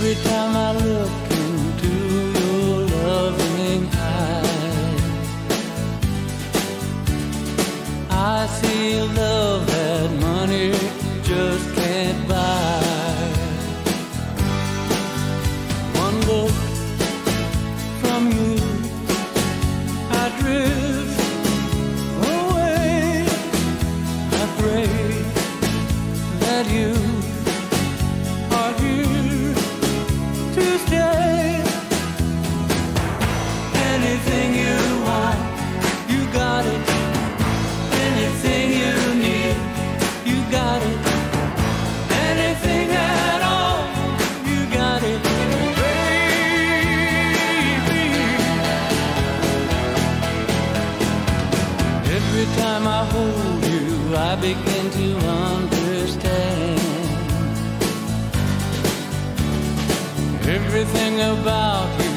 Every time I look into your loving eyes, I see a love that money just can't buy. One look from you, I drift away. I pray that you are here to stay. Anything you want, you got it. Anything you need, you got it. Anything at all, you got it, baby. Every time I hold you, I begin to understand. Everything about you